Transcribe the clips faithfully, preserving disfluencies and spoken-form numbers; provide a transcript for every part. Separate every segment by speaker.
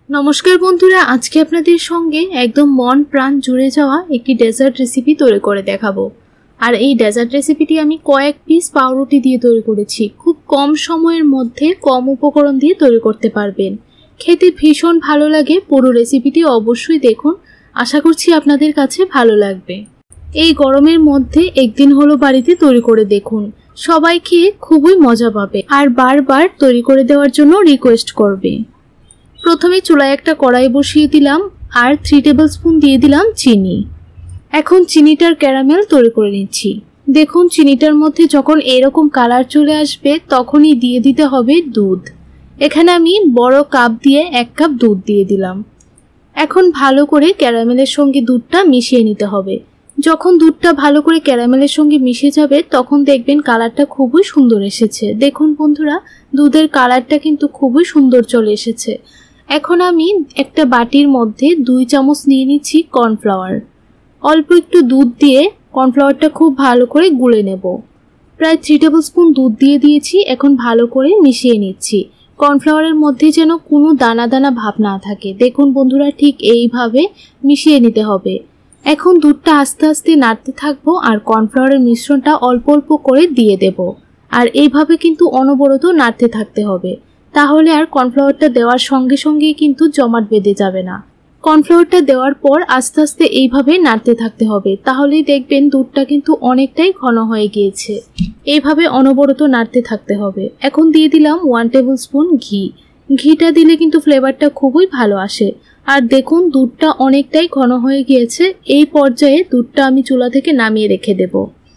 Speaker 1: নমস্কার বন্ধুরা, আজকে আপনাদের সঙ্গে একদম মন প্রাণ জুড়ে যাওয়া একটি ডেজার্ট রেসিপি তৈরি করে দেখাবো। আর এই ডেজার্ট রেসিপিটি আমি কয়েক পিস পাউরুটি দিয়ে তৈরি করেছি। খুব কম সময়ের মধ্যে কম উপকরণ দিয়ে তৈরি করতে পারবেন। খেতে ভীষণ ভালো লাগে। পুরো রেসিপিটি অবশ্যই দেখুন, আশা করছি আপনাদের কাছে ভালো লাগবে। এই গরমের মধ্যে একদিন হলো বাড়িতে তৈরি করে দেখুন, সবাই খেয়ে খুবই মজা পাবে আর বারবার তৈরি করে দেওয়ার জন্য রিকোয়েস্ট করবে। প্রথমে চুলায় একটা কড়াই বসিয়ে দিলাম আর থ্রি টেবিল স্পুন দিয়ে দিলাম চিনি। এখন চিনিটার ক্যারামেল তৈরি করে নিচ্ছি। দেখুন, চিনিটার মধ্যে যখন এরকম কালার চলে আসবে তখনই দিয়ে দিতে হবে দুধ। এখানে আমি বড় কাপ দিয়ে এক কাপ দুধ দিয়ে দিলাম। এখন ভালো করে ক্যারামেলের সঙ্গে দুধটা মিশিয়ে নিতে হবে। যখন দুধটা ভালো করে ক্যারামেলের সঙ্গে মিশে যাবে তখন দেখবেন কালারটা খুবই সুন্দর এসেছে। দেখুন বন্ধুরা, দুধের কালারটা কিন্তু খুবই সুন্দর চলে এসেছে। এখন আমি একটা বাটির মধ্যে দুই চামচ নিয়ে নিচ্ছি কর্নফ্লাওয়ার। অল্প একটু দুধ দিয়ে কর্নফ্লাওয়ারটা খুব ভালো করে গুলে নেব। প্রায় থ্রি টেবিল স্পুন দুধ দিয়ে দিয়েছি। এখন ভালো করে মিশিয়ে নিচ্ছি। কর্নফ্লাওয়ারের মধ্যে যেন কোনো দানা দানা ভাব না থাকে। দেখুন বন্ধুরা, ঠিক এইভাবে মিশিয়ে নিতে হবে। এখন দুধটা আস্তে আস্তে নাড়তে থাকবো আর কর্নফ্লাওয়ারের মিশ্রণটা অল্প অল্প করে দিয়ে দেব। আর এইভাবে কিন্তু অনবরত নাড়তে থাকতে হবে, তাহলে আর কর্নফ্লাওয়ারটা দেওয়ার সঙ্গে সঙ্গেই কিন্তু জমাট বেঁধে যাবে না। কর্নফ্লাওয়ারটা দেওয়ার পর আস্তে আস্তে এইভাবে নাড়তে থাকতে হবে, তাহলেই দেখবেন দুধটা কিন্তু অনেকটাই ঘন হয়ে গিয়েছে। এইভাবে অনবরত নাড়তে থাকতে হবে। এখন দিয়ে দিলাম ওয়ান টেবিল স্পুন ঘি। ঘিটা দিলে কিন্তু ফ্লেভারটা খুবই ভালো আসে। আর দেখুন, দুধটা অনেকটাই ঘন হয়ে গিয়েছে। এই পর্যায়ে দুধটা আমি চুলা থেকে নামিয়ে রেখে দেব।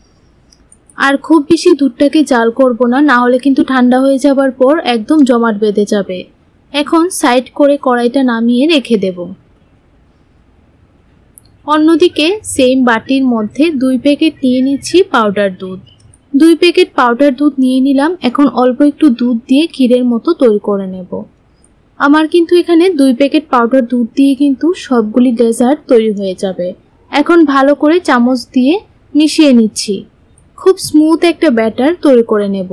Speaker 1: আর খুব বেশি দুধটাকে জাল করব না, না হলে কিন্তু ঠান্ডা হয়ে যাবার পর একদম জমাট বেঁধে যাবে। এখন সাইড করে কড়াইটা নামিয়ে রেখে দেব। অন্যদিকে সেম বাটির মধ্যে দুই প্যাকেট নিয়ে নিচ্ছি পাউডার দুধ। দুই প্যাকেট পাউডার দুধ নিয়ে নিলাম। এখন অল্প একটু দুধ দিয়ে ক্ষীরের মতো তৈরি করে নেব। আমার কিন্তু এখানে দুই প্যাকেট পাউডার দুধ দিয়ে কিন্তু সবগুলি ডেজার্ট তৈরি হয়ে যাবে। এখন ভালো করে চামচ দিয়ে মিশিয়ে নিচ্ছি। খুব স্মুথ একটা ব্যাটার তৈরি করে নেব।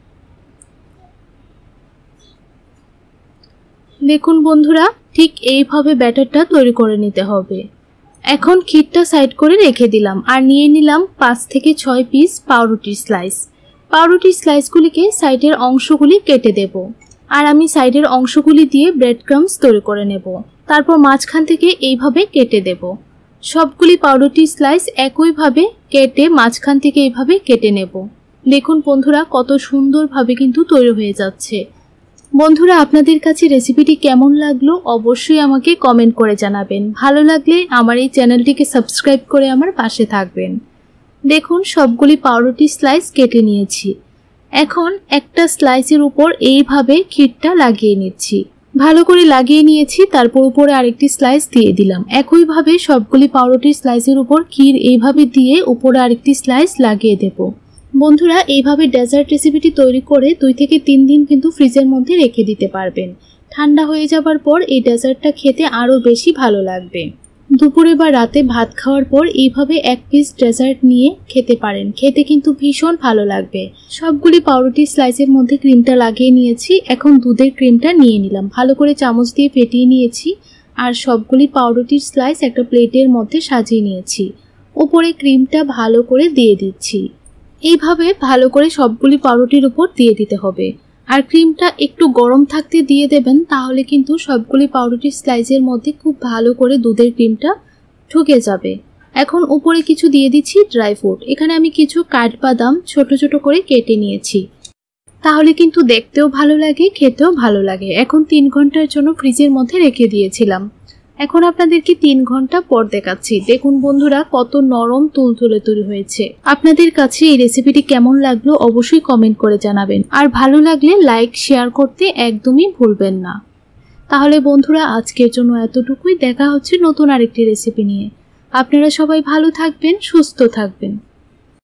Speaker 1: দেখুন বন্ধুরা, ঠিক এইভাবে ব্যাটারটা তৈরি করে নিতে হবে। এখন ক্ষীরটা সাইড করে রেখে দিলাম আর নিয়ে নিলাম পাঁচ থেকে ছয় পিস পাউরুটির স্লাইস। পাউরুটির স্লাইসগুলিকে সাইডের অংশগুলি কেটে দেব। আর আমি সাইডের অংশগুলি দিয়ে ব্রেড ক্রাম্বস তৈরি করে নেব। তারপর মাঝখান থেকে এইভাবে কেটে দেব। সবগুলি পাউরুটি স্লাইস একইভাবে কেটে মাঝখান থেকে এইভাবে কেটে নেব। দেখুন বন্ধুরা, কত সুন্দরভাবে কিন্তু তৈরি হয়ে যাচ্ছে। বন্ধুরা, আপনাদের কাছে রেসিপিটি কেমন লাগলো অবশ্যই আমাকে কমেন্ট করে জানাবেন। ভালো লাগলে আমার এই চ্যানেলটিকে সাবস্ক্রাইব করে আমার পাশে থাকবেন। দেখুন, সবগুলি পাউরুটি স্লাইস কেটে নিয়েছি। এখন একটা স্লাইসের উপর এইভাবে ক্ষীরটা লাগিয়ে নিচ্ছি। ভালো করে লাগিয়ে নিয়েছি। তারপর উপরে আরেকটি স্লাইস দিয়ে দিলাম। একইভাবে সবগুলি পাউরুটির স্লাইসের উপর ক্ষীর এইভাবে দিয়ে উপরে আরেকটি স্লাইস লাগিয়ে দেব। বন্ধুরা, এইভাবে ডেজার্ট রেসিপিটি তৈরি করে দুই থেকে তিন দিন কিন্তু ফ্রিজের মধ্যে রেখে দিতে পারবেন। ঠান্ডা হয়ে যাবার পর এই ডেজার্টটা খেতে আরও বেশি ভালো লাগবে। দুপুরে বা রাতে ভাত খাওয়ার পর এইভাবে এক পিস ডেজার্ট নিয়ে খেতে পারেন। খেতে কিন্তু ভীষণ ভালো লাগবে। সবগুলি পাউরুটি স্লাইসের মধ্যে ক্রিমটা লাগিয়ে নিয়েছি। এখন দুধের ক্রিমটা নিয়ে নিলাম। ভালো করে চামচ দিয়ে ফেটিয়ে নিয়েছি আর সবগুলি পাউরুটির স্লাইস একটা প্লেটের মধ্যে সাজিয়ে নিয়েছি। উপরে ক্রিমটা ভালো করে দিয়ে দিচ্ছি। এইভাবে ভালো করে সবগুলি পাউরুটির উপর দিয়ে দিতে হবে। আর ক্রিমটা একটু গরম থাকতে দিয়ে দেবেন, তাহলে কিন্তু সবগুলি পাউরুটির স্লাইসের মধ্যে খুব ভালো করে দুধের ক্রিমটা ঢুকে যাবে। এখন উপরে কিছু দিয়ে দিচ্ছি ড্রাই ফ্রুট। এখানে আমি কিছু কাঠবাদাম ছোট ছোট করে কেটে নিয়েছি, তাহলে কিন্তু দেখতেও ভালো লাগে, খেতেও ভালো লাগে। এখন তিন ঘন্টার জন্য ফ্রিজের মধ্যে রেখে দিয়েছিলাম। এখন আপনাদেরকে তিন ঘন্টা পর দেখাচ্ছি। দেখুন বন্ধুরা, কত নরম তুলতুলে তৈরি হয়েছে। আপনাদের কাছে এই রেসিপিটি কেমন লাগলো অবশ্যই কমেন্ট করে জানাবেন। আর ভালো লাগলে লাইক শেয়ার করতে একদমই ভুলবেন না। তাহলে বন্ধুরা, আজকের জন্য এতটুকুই। দেখা হচ্ছে নতুন আরেকটি রেসিপি নিয়ে। আপনারা সবাই ভালো থাকবেন, সুস্থ থাকবেন।